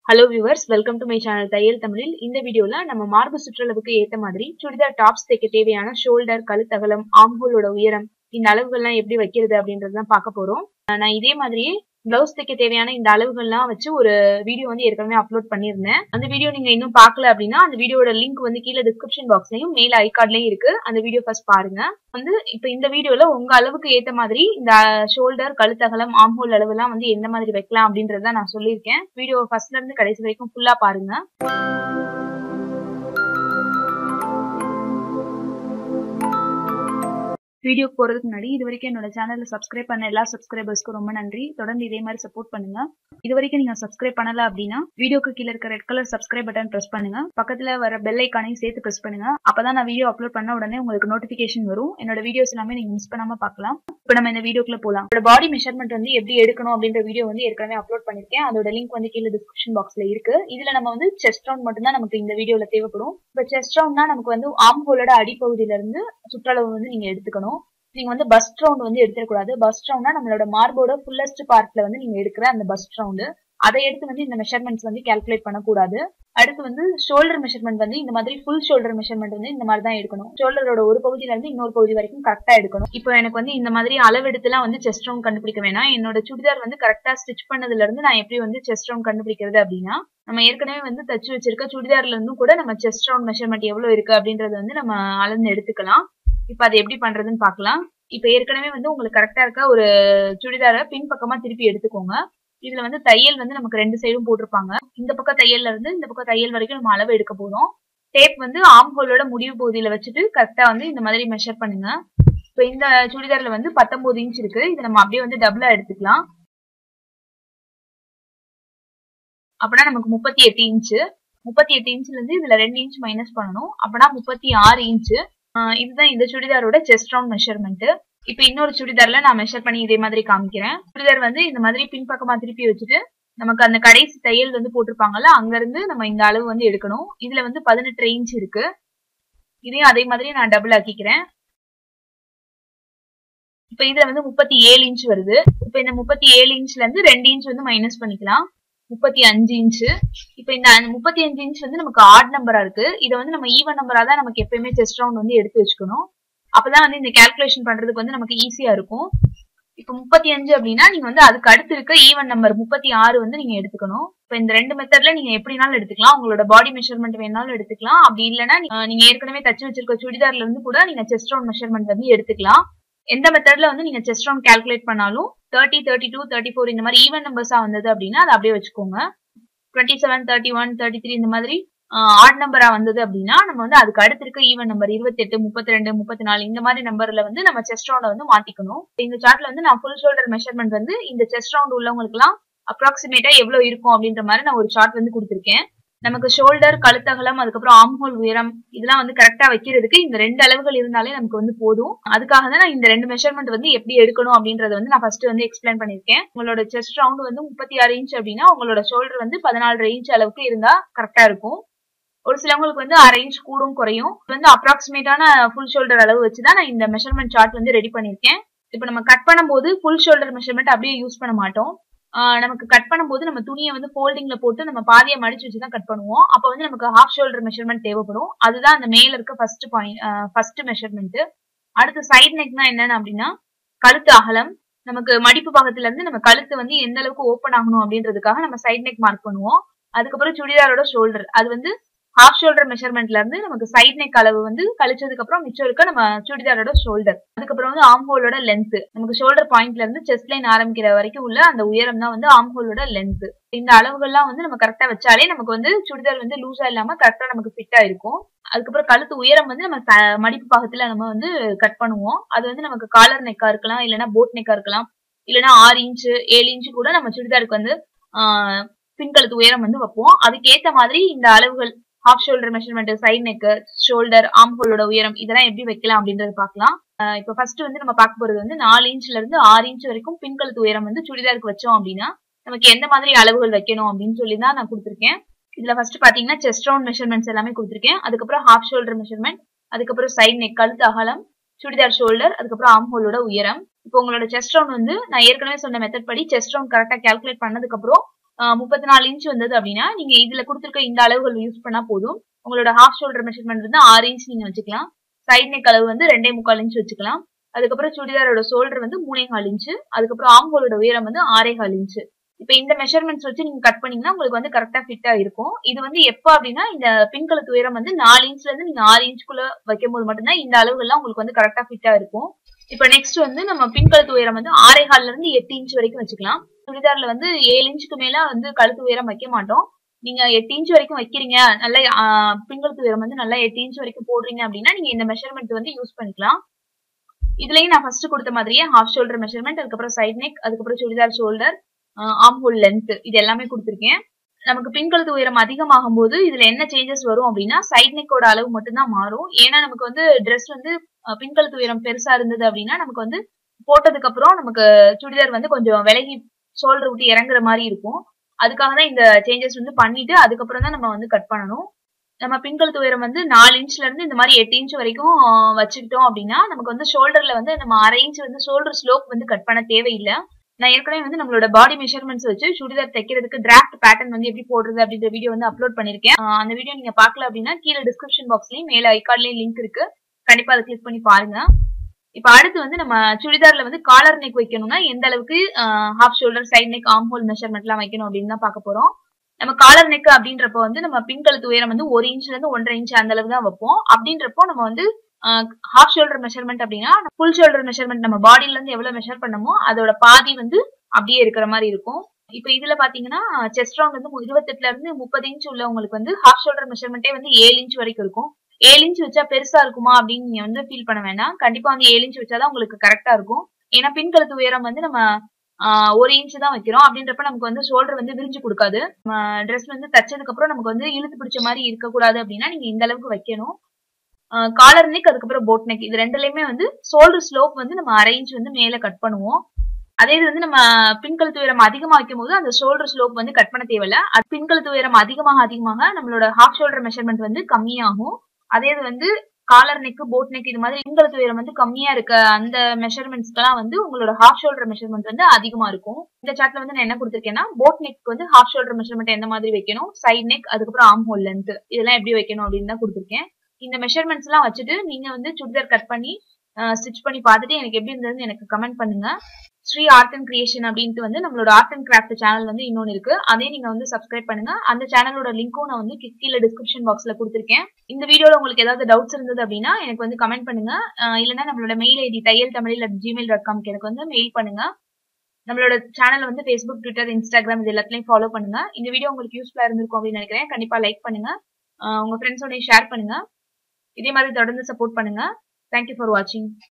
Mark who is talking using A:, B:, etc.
A: Hello viewers, welcome to my channel தையல் தமிழில். இந்த வீடியோல நம்ம மார்பு சுற்றளவுக்கு ஏத்த மாதிரி சுடிதார் டாப்ஸ் தைக்க தேவையான ஷோல்டர், கழுத்தகலம், ஆம்ஹோலோட உயரம் இந்த அளவுகள்லாம் எப்படி வைக்கிறது அப்படின்றது தான் பார்க்க போறோம். நான் இதே மாதிரியே பிளவுஸ் தைக்க தேவையான இந்த அளவுகள்லாம் வச்சு ஒரு வீடியோ வந்து ஏற்கனவே அப்லோட் பண்ணியிருந்தேன். அந்த வீடியோ நீங்க இன்னும் பார்க்கல அப்படின்னா அந்த வீடியோட லிங்க் வந்து கீழே டிஸ்கிரிப்ஷன் பாக்ஸ்லயும் மேல ஐகார்ட்லயும் இருக்கு. அந்த வீடியோ ஃபர்ஸ்ட் பாருங்க. இப்ப இந்த வீடியோல உங்க அளவுக்கு ஏத்த மாதிரி இந்த ஷோல்டர், கழுத்தகலம், ஆம்ஹோல் அளவு எல்லாம் வந்து எந்த மாதிரி வைக்கலாம் அப்படின்றத நான் சொல்லியிருக்கேன். வீடியோ ஃபர்ஸ்ட்ல இருந்து கடைசி வரைக்கும் ஃபுல்லா பாருங்க. வீடியோ போறதுக்கு முன்னாடி இது வரைக்கும் என்னோட சேனல்ல சப்ஸ்கிரைப் பண்ண எல்லா சப்ஸ்கிரைபர்ஸ்க்கும் ரொம்ப நன்றி. தொடர்ந்து இதே மாதிரி சப்போர்ட் பண்ணுங்க. இது வரைக்கும் நீங்க சப்ஸ்கிரைப் பண்ணல அப்படின்னா வீடியோக்கு கீழே இருக்க red colour subscribe button press பண்ணுங்க. பக்கத்துல வர பெல் ஐகானையும் சேர்த்து பிரஸ் பண்ணுங்க. அப்பதான் நான் வீடியோ அப்லோட் பண்ண உடனே உங்களுக்கு நோட்டிபிகேஷன் வரும். என்னோட வீடியோஸ் எல்லாமே நீங்க மிஸ் பண்ணாம பார்க்கலாம். இப்ப நம்ம இந்த வீடியோக்குள்ள போலாம். பாடி மெஷர்மெண்ட் வந்து எப்படி எடுக்கணும் அப்படின்ற வீடியோ வந்து ஏற்கனவே அப்லோட் பண்ணிருக்கேன். அதோட லிங்க் வந்து கீழே டிஸ்கிரிப்ஷன் பாக்ஸ்ல இருக்கு. இதுல நம்ம வந்து செஸ்ட் ரவுண்ட் மட்டும் தான் நமக்கு இந்த வீடியோல தேவைப்படும். இப்ப செஸ்ட் ரவுண்ட்னா நமக்கு வந்து ஆம்ஹோலோட அடிப்பகுதியில இருந்து சுற்றளவு வந்து நீங்க எடுத்துக்கணும். நீங்க வந்து பஸ்ட் ரவுண்ட் வந்து எடுத்துக்கூடாது. பஸ்ட் ரவுண்ட்னா நம்மளோட மார்போட ஃபுல்லஸ்ட் பார்ட்ல வந்து நீங்க எடுக்கிற அந்த பஸ்ட் ரவுண்ட், அதை எடுத்து வந்து இந்த மெஷர்மெண்ட்ஸ் வந்து கால்குலேட் பண்ணக்கூடாது. அடுத்து வந்து ஷோல்டர் மெஷர்மெண்ட் வந்து இந்த மாதிரி ஃபுல் ஷோல்டர் மெஷர்மெண்ட் வந்து இந்த மாதிரி தான் எடுக்கணும். ஷோல்டரோட ஒரு பகுதியில இருந்து இன்னொரு பகுதி வரைக்கும் கரெக்டா எடுக்கணும். இப்போ எனக்கு வந்து இந்த மாதிரி அளவெடுத்துலாம் வந்து செஸ்ட் ரவுண்ட் கண்டுபிடிக்க வேணாம். என்னோட சுடிதார் வந்து கரெக்டா ஸ்டிச் பண்ணதுல இருந்து நான் எப்படி வந்து செஸ்ட் ரவுண்ட் கண்டுபிடிக்கிறது அப்படின்னா, நம்ம ஏற்கனவே வந்து தச்சு வச்சிருக்க சுடிதார்ல இருந்தும் கூட நம்ம செஸ்ட் ரவுண்ட் மெஷர்மெண்ட் எவ்வளவு இருக்கு அப்படின்றது வந்து நம்ம அளந்து எடுத்துக்கலாம். இப்ப அதை எப்படி பண்றதுன்னு பாக்கலாம். இப்ப ஏற்கனவே வந்து உங்களுக்கு கரெக்டா இருக்க ஒரு சுடிதாரை பின்பக்கமா திருப்பி எடுத்துக்கோங்க. இதுல வந்து தையல் வந்து நமக்கு ரெண்டு சைடும் போட்டிருப்பாங்க. இந்த பக்கம் தையல்ல இருந்து இந்த பக்கம் தையல் வரைக்கும் நம்ம அளவு எடுக்க போறோம். டேப் வந்து ஆம்ஹோலோட முடிவு பகுதியில வச்சுட்டு கரெக்டா வந்து இந்த மாதிரி மெஷர் பண்ணுங்க. இப்ப இந்த சுடிதார்ல வந்து 19 இன்ச் இருக்கு. இதை நம்ம அப்படியே வந்து டபுளா எடுத்துக்கலாம். அப்படின்னா நமக்கு 38 இன்ச்சு. 38 இன்ச்ல இருந்து இதுல 2 இன்ச் மைனஸ் பண்ணணும். அப்படின்னா 36 இன்ச்சு. இதுதான் இந்த சுடிதாரோட செஸ்ட் ரவுண்ட் மெஷர்மெண்ட். இப்ப இன்னொரு சுடிதார்ல நான் மெஷர் பண்ணி இதே மாதிரி காமிக்கிறேன். சுடிதார் வந்து இந்த மாதிரி பின்பக்கமா திருப்பி வச்சுட்டு நமக்கு அந்த கடைசி தையல் வந்து போட்டிருப்பாங்கல்ல, அங்க இருந்து நம்ம இந்த அளவு வந்து எடுக்கணும். இதுல வந்து 18 இன்ச் இருக்கு. இதையும் அதே மாதிரி நான் டபுள் ஆக்கிக்கிறேன். இப்ப இதுல வந்து 37 இன்ச் வருது. இப்ப இந்த 37 இன்ச்ல இருந்து 2 இன்ச் வந்து மைனஸ் பண்ணிக்கலாம். 35 இன்ச்சு. இப்ப இந்த 35 இன்ச் வந்து நமக்கு ஆட் நம்பரா இருக்கு. இதை வந்து நம்ம ஈவன் நம்பரா தான் நமக்கு எப்பயுமே செஸ்ட் ரவுண்ட் வந்து எடுத்து வச்சுக்கணும். அப்பதான் வந்து இந்த கால்குலேஷன் பண்றதுக்கு வந்து நமக்கு ஈஸியா இருக்கும். இப்ப 35 அப்படின்னா நீங்க வந்து அதுக்கு அடுத்து இருக்க ஈவன் நம்பர் 36 வந்து நீங்க எடுத்துக்கணும். இப்ப இந்த ரெண்டு மெத்தட்ல நீங்க எப்படினாலும் எடுத்துக்கலாம். உங்களோட பாடி மெஷர்மெண்ட் வேணாலும் எடுத்துக்கலாம். அப்படி இல்லைன்னா நீங்க ஏற்கனவே தச்சு வச்சிருக்க சுடிதார்ல இருந்து கூட நீங்க செஸ்ட் ரவுண்ட் மெஷர்மெண்ட் வந்து எடுத்துக்கலாம். எந்த மெத்தட்ல வந்து நீங்க செஸ்ட் ரவுண்ட் கால்குலேட் பண்ணாலும் 30, 32, 34 இந்த மாதிரி ஈவன் நம்பர்ஸா வந்தது அப்படின்னா அதை அப்படியே வச்சுக்கோங்க. 27, 31, 33 இந்த மாதிரி ஆட் நம்பரா வந்தது அப்படின்னா நம்ம வந்து அதுக்கு அடுத்து இருக்க ஈவன் நம்பர் 28, 32, 34 இந்த மாதிரி நம்பர்ல வந்து நம்ம செஸ்ட் ரவுண்ட வந்து மாத்திக்கணும். இந்த சார்ட்ல வந்து நான் ஃபுல் ஷோல்டர் மெஷர்மெண்ட் வந்து இந்த செஸ்ட் ரவுண்ட் உள்ளவங்களுக்கு எல்லாம் அப்ராக்சிமேட்டா எவ்வளவு இருக்கும் அப்படின்ற மாதிரி நான் ஒரு சார்ட் வந்து கொடுத்திருக்கேன். நமக்கு ஷோல்டர், கழுத்தகலம், அதுக்கப்புறம் ஆம்ஹோல் உயரம் இதெல்லாம் வந்து கரெக்டா வைக்கிறதுக்கு இந்த ரெண்டு அளவுகள் இருந்தாலே நமக்கு வந்து போதும். அதுக்காக தான் நான் இந்த ரெண்டு மெஷர்மெண்ட் வந்து எப்படி எடுக்கணும் அப்படின்றத வந்து நான் ஃபர்ஸ்ட் வந்து எக்ஸ்பிளைன் பண்ணிருக்கேன். உங்களோட செஸ்ட் ரவுண்ட் வந்து 36 இன்ச் அப்படின்னா உங்களோட ஷோல்டர் வந்து 14.5 இன்ச் அளவுக்கு இருந்தா கரெக்டா இருக்கும். ஒரு சிலவங்களுக்கு வந்து 1/2 இன்ச் கூடும் குறையும். வந்து அப்ராக்சிமேட்டான ஃபுல் ஷோல்டர் அளவு வச்சுதான் நான் இந்த மெஷர்மெண்ட் சார்ட் வந்து ரெடி பண்ணிருக்கேன். இப்ப நம்ம கட் பண்ணும்போது ஃபுல் ஷோல்டர் மெஷர்மெண்ட் அப்படியே யூஸ் பண்ண மாட்டோம். நமக்கு கட் பண்ணும்போது நம்ம துணியை வந்து ஃபோல்டிங்ல போட்டு நம்ம பாதியை மடிச்சு வச்சுதான் கட் பண்ணுவோம். அப்ப வந்து நமக்கு ஹாஃப் ஷோல்டர் மெஷர்மெண்ட் தேவைப்படும். அதுதான் அந்த மேல இருக்க ஃபர்ஸ்ட் மெஷர்மெண்ட். அடுத்து சைடு நெக்னா என்னன்னு அப்படின்னா கழுத்து அகலம். நமக்கு மடிப்பு பாகத்துல இருந்து நம்ம கழுத்து வந்து எந்த அளவுக்கு ஓப்பன் ஆகணும் அப்படின்றதுக்காக நம்ம சைடு நெக் மார்க் பண்ணுவோம். அதுக்கப்புறம் சுடிதாரோட ஷோல்டர், அது வந்து ஹாஃப் ஷோல்டர் மெஷர்மெண்ட்ல இருந்து நமக்கு சைடு நெக் அளவு வந்து கழிச்சதுக்கு அப்புறம் மிச்சம் இருக்க நம்ம சுடிதாரோட ஷோல்டர். அதுக்கப்புறம் வந்து ஆம்ஹோலோட லென்த். நமக்கு ஷோல்டர் பாயிண்ட்ல இருந்து செஸ்ட் லைன் ஆரம்பிக்கிற வரைக்கும் உள்ள அந்த உயரம் தான் வந்து ஆம்ஹோலோட லென்த். இந்த அளவுகள்லாம் வந்து நம்ம கரெக்டா வச்சாலே நமக்கு வந்து சுடிதார் வந்து லூஸா இல்லாம கரெக்டா நமக்கு ஃபிட்டா இருக்கும். அதுக்கப்புறம் கழுத்து உயரம் வந்து நம்ம மடிப்பு பாகத்துல நம்ம வந்து கட் பண்ணுவோம். அது வந்து நமக்கு காலர் நெக்கா இருக்கலாம், இல்லைன்னா போட் நெக்கா இருக்கலாம், இல்லைன்னா 6 இன்ச்சு 7 இன்ச்சு கூட நம்ம சுடிதாருக்கு வந்து பின்கழுத்து உயரம் வந்து வைப்போம். அதுக்கேத்த மாதிரி இந்த அளவுகள் half shoulder measurement, side neck, shoulder, ஆம்ஹோலோட உயரம் இதெல்லாம் எப்படி வைக்கலாம் அப்படின்றது பார்க்கலாம். இப்ப ஃபர்ஸ்ட் வந்து நம்ம பார்க்க போறது வந்து 4 இன்ச்ல இருந்து 6 இன்ச் வரைக்கும் பின்கழுத்து உயரம் வந்து சுடிதாருக்கு வச்சோம் அப்படின்னா நமக்கு எந்த மாதிரி அளவுகள் வைக்கணும் அப்படின்னு சொல்லி தான் நான் கொடுத்திருக்கேன். இதுல ஃபர்ஸ்ட் பாத்தீங்கன்னா செஸ்ட் ரவுண்ட் மெஷர்மெண்ட்ஸ் எல்லாமே கொடுத்திருக்கேன். அதுக்கப்புறம் ஹாஃப் ஷோல்டர் மெஷர்மெண்ட், அதுக்கப்புறம் சைடு நெக், கழுத்து அகலம், சுடிதார் ஷோல்டர், அதுக்கப்புறம் ஆம்ஹோலோட உயரம். இப்போ உங்களோட செஸ்ட் ரவுண்ட் வந்து நான் ஏற்கனவே சொன்ன மெத்தட் படி செஸ்ட் ரவுண்ட் கரெக்டா கால்குலேட் பண்ணதுக்கு அப்புறம் 34 இன்ச் வந்தது அப்படின்னா நீங்க இதுல கொடுத்திருக்க இந்த அளவுகள் யூஸ் பண்ணா போதும். உங்களோட ஹாஃப் ஷோல்டர் மெஷர்மெண்ட் வந்து 6 இன்ச் நீங்க வச்சுக்கலாம். சைட் நெக் அளவு வந்து 2.25 இன்ச் வச்சுக்கலாம். அதுக்கப்புறம் சுடிதாரோட ஷோல்டர் வந்து 3.25 இன்ச். அதுக்கப்புறம் ஆம் ஹோலோட உயரம் வந்து 6.25 இன்ச். இப்ப இந்த மெஷர்மெண்ட்ஸ் வச்சு நீங்க கட் பண்ணீங்கன்னா உங்களுக்கு வந்து கரெக்டா ஃபிட்டா இருக்கும். இது வந்து எப்ப அப்படின்னா இந்த பின்கழுத்து உயரம் வந்து 4 இன்ச்ல இருந்து நீங்க 6 இன்ச்சுக்குள்ள வைக்கும் போது மட்டும்தான் இந்த அளவுகள்லாம் உங்களுக்கு வந்து கரெக்டா ஃபிட்டா இருக்கும். இப்ப நெக்ஸ்ட் வந்து நம்ம பின்கழுத்து உயரம் வந்து 6.25ல இருந்து 8 இன்ச் வரைக்கும் வச்சுக்கலாம். சுடிதார்ல வந்து 7 இன்ச்சுக்கு மேல வந்து கழுத்து உயரம் வைக்க மாட்டோம். நீங்க 8 இன்ச் வரைக்கும் வைக்கிறீங்க, நல்ல பின்கழுத்து உயரம் வந்து நல்லா 8 இன்ச் வரைக்கும் போடுறீங்க அப்படின்னா நீங்க இந்த மெஷர்மெண்ட் வந்து யூஸ் பண்ணிக்கலாம். இதுலயும் நான் ஃபர்ஸ்ட் கொடுத்த மாதிரியே ஹாஃப் ஷோல்டர் மெஷர்மெண்ட், அதுக்கப்புறம் சைட் நெக், அதுக்கப்புறம் churidar shoulder, arm hole length இது எல்லாமே கொடுத்திருக்கேன். நமக்கு பின்கழுத்து உயரம் அதிகமாகும் போது இதுல என்ன சேஞ்சஸ் வரும் அப்படின்னா சைட் நெக்கோட அளவு மட்டும்தான் மாறும். ஏன்னா நமக்கு வந்து ட்ரெஸ் வந்து பின்கழுத்து உயரம் பெருசா இருந்தது அப்படின்னா நமக்கு வந்து போட்டதுக்கு அப்புறம் நமக்கு சுடிதார் வந்து கொஞ்சம் விலகி ஷோல்டர் விட்டு இறங்குற மாதிரி இருக்கும். அதுக்காக தான் இந்த சேஞ்சஸ் வந்து பண்ணிட்டு அதுக்கப்புறம் தான் நம்ம வந்து கட் பண்ணணும். நம்ம பின்கழுத்து உயரம் வந்து 4 இன்ச்ல இருந்து இந்த மாதிரி 8 இன்ச் வரைக்கும் வச்சுக்கிட்டோம் அப்படின்னா நமக்கு வந்து ஷோல்டர்ல வந்து நம்ம 1/2 இன்ச் வந்து ஷோல்டர் ஸ்லோப் வந்து கட் பண்ண தேவையில்லை. நான் ஏற்கனவே வந்து நம்மளோட பாடி மெஷர்மெண்ட்ஸ் வச்சு சுடிதார் தைக்கிறதுக்கு டிராஃப்ட் பேட்டர்ன் வந்து எப்படி போடுறது அப்படின்ற வீடியோ வந்து அப்லோட் பண்ணிருக்கேன். அந்த வீடியோ நீங்க பார்க்கல அப்படின்னா கீழே டிஸ்கிரிப்ஷன் பாக்ஸ்லயும் மேல ஐகார்ட்லயும் லிங்க் இருக்கு, கண்டிப்பா அதை கிளிக் பண்ணி பாருங்க. இப்ப அடுத்து வந்து நம்ம சுடிதார்ல வந்து காலர் நெக் வைக்கணும்னா எந்த அளவுக்கு half shoulder, side neck, arm hole measurement எல்லாம் வைக்கணும் அப்படின்னு தான் பார்க்க போறோம். நம்ம காலர் நெக் அப்படின்றப்ப வந்து நம்ம பின்கழுத்து உயரம் வந்து 1 இன்ச்ல இருந்து 1.5 இன்ச் அந்த அளவு தான் வைப்போம். அப்படின்றப்போ நம்ம வந்து ஹாஃப் ஷோல்டர் மெஷர்மெண்ட் அப்படின்னா ஃபுல் ஷோல்டர் மெஷர்மெண்ட் நம்ம பாடியில இருந்து எவ்வளவு மெஷர் பண்ணமோ அதோட பாதி வந்து அப்படியே இருக்கிற மாதிரி இருக்கும். இப்ப இதுல பாத்தீங்கன்னா செஸ்ட் ரவுண்ட் வந்து 28ல இருந்து 30 இன்ச் உள்ளவங்களுக்கு வந்து ஹாஃப் ஷோல்டர் மெஷர்மெண்டே வந்து 7 இன்ச் வரைக்கும் இருக்கும். 7 இன்ச் வச்சா பெருசா இருக்குமா அப்படின்னு நீங்க வந்து ஃபீல் பண்ண வேண்டாம். கண்டிப்பா வந்து 7 இன்ச் வச்சாதான் உங்களுக்கு கரெக்டா இருக்கும். ஏன்னா பின்கழுத்து உயரம் வந்து நம்ம 1 இன்ச் தான் வைக்கிறோம். அப்படின்றப்ப நமக்கு வந்து ஷோல்டர் வந்து விரிஞ்சு கொடுக்காது. ட்ரெஸ் வந்து தச்சதுக்கு அப்புறம் நமக்கு வந்து இழுத்து பிடிச்ச மாதிரி இருக்கக்கூடாது அப்படின்னா நீங்க இந்த அளவுக்கு வைக்கணும். காலர் நெக், அதுக்கப்புறம் போட் நெக் இது ரெண்டுலயுமே வந்து ஷோல்டர் ஸ்லோப் வந்து நம்ம 1/2 இன்ச் வந்து மேல கட் பண்ணுவோம். அதே இது வந்து நம்ம பின்கழுத்து உயரம் அதிகமா வைக்கும் போது அந்த ஷோல்டர் ஸ்லோப் வந்து கட் பண்ண தேவையில்ல. அது பின்கழுத்து உயரம் அதிகமாக நம்மளோட ஹாஃப் ஷோல்டர் மெஷர்மெண்ட் வந்து கம்மியாகும். அதே இது வந்து காலர் நெக், போட் நெக் இது மாதிரி பின்கழுத்து உயரம் வந்து கம்மியா இருக்க அந்த மெஷர்மெண்ட்ஸ்க்கெல்லாம் வந்து உங்களோட ஹாஃப் ஷோல்டர் மெஷர்மெண்ட் வந்து அதிகமா இருக்கும். இந்த சார்ட்ல வந்து நான் என்ன கொடுத்திருக்கேன்னா போட் நெக் வந்து ஹாஃப் ஷோல்டர் மெஷர்மெண்ட் எந்த மாதிரி வைக்கணும், சைட் நெக், அதுக்கப்புறம் ஆர்ம் ஹோல் லென்த் இதெல்லாம் எப்படி வைக்கணும் அப்படின்னு தான் கொடுத்திருக்கேன். இந்த மெஷர்மெண்ட்ஸ் எல்லாம் வச்சுட்டு நீங்க வந்து சுடிதார் கட் பண்ணி ஸ்டிச் பண்ணி பார்த்துட்டு எனக்கு எப்படி இருந்ததுன்னு எனக்கு கமெண்ட் பண்ணுங்க. ஸ்ரீ ஆர்ட் அண்ட் கிரியேஷன் அப்படின்ட்டு வந்து நம்மளோட ஆர்ட் அண்ட் கிராஃப்ட் சேனல் வந்து இன்னொன்னு இருக்கு, அதே நீங்க வந்து சப்ஸ்கிரைப் பண்ணுங்க. அந்த சேனலோட லிங்க்கும் நான் வந்து கீழே டிஸ்கிரிப்ஷன் பாக்ஸ்ல கொடுத்திருக்கேன். இந்த வீடியோல உங்களுக்கு ஏதாவது டவுட்ஸ் இருந்தது அப்படின்னா எனக்கு வந்து கமெண்ட் பண்ணுங்க. இல்லைன்னா நம்மளோட மெயில் ஐடி தையல்tamil@gmail.com எனக்கு வந்து மெயில் பண்ணுங்க. நம்மளோட சேனல் வந்து Facebook, Twitter, Instagram இது எல்லாத்துலயும் ஃபாலோ பண்ணுங்க. இந்த வீடியோ உங்களுக்கு யூஸ்ஃபுல்லா இருந்திருக்கும் அப்படின்னு நினைக்கிறேன். கண்டிப்பா லைக் பண்ணுங்க, உங்க ஃப்ரெண்ட்ஸோட ஷேர் பண்ணுங்க. இதே மாதிரி தொடர்ந்து சப்போர்ட் பண்ணுங்க. தேங்க்யூ ஃபார் வாட்சிங்.